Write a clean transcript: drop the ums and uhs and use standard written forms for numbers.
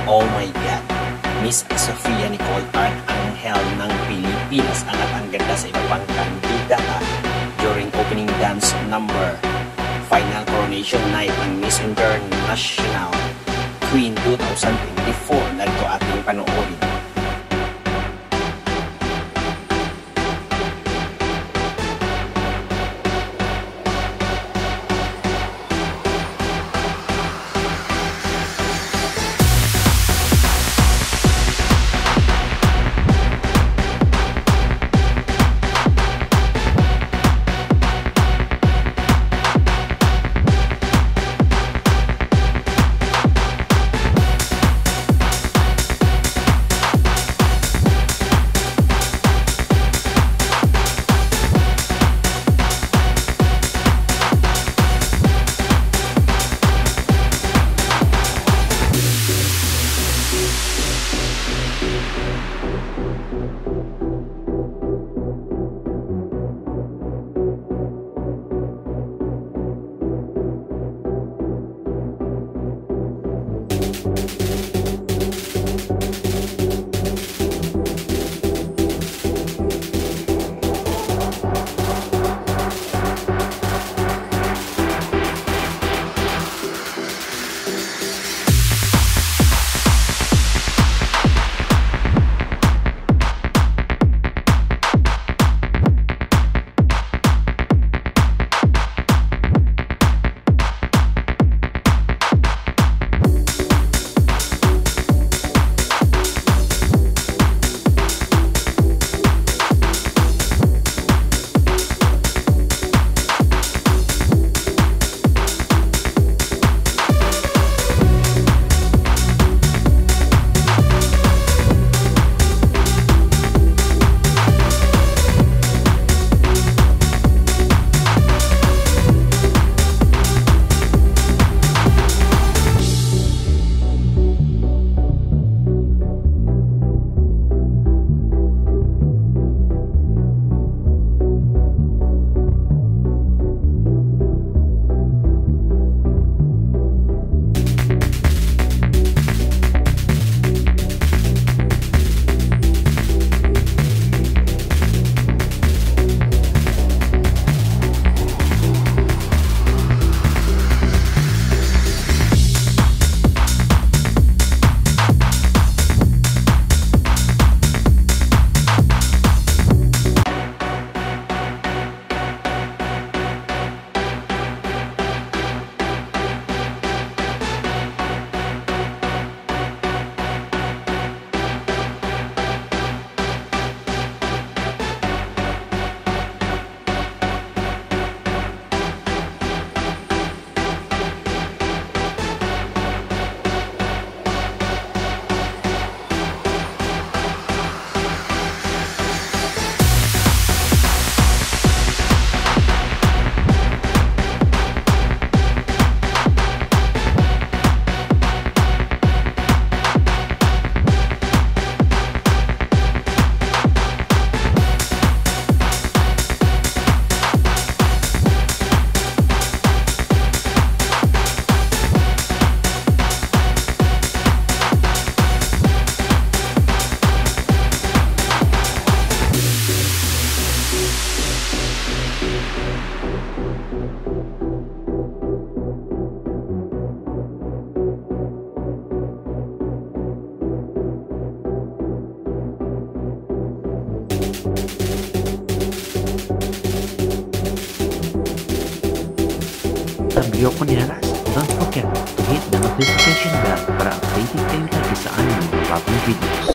Oh my God! Miss Sofia Nicole Art Anghel ng Pilipinas. Ang ganda sa iba pang kandidata during opening dance number. Final coronation night ng Miss International Queen 2024. Narito ating panoorin. Video ko nilalas. Don't forget to hit the notification bell para updated kayo lagi sa aming bagong videos.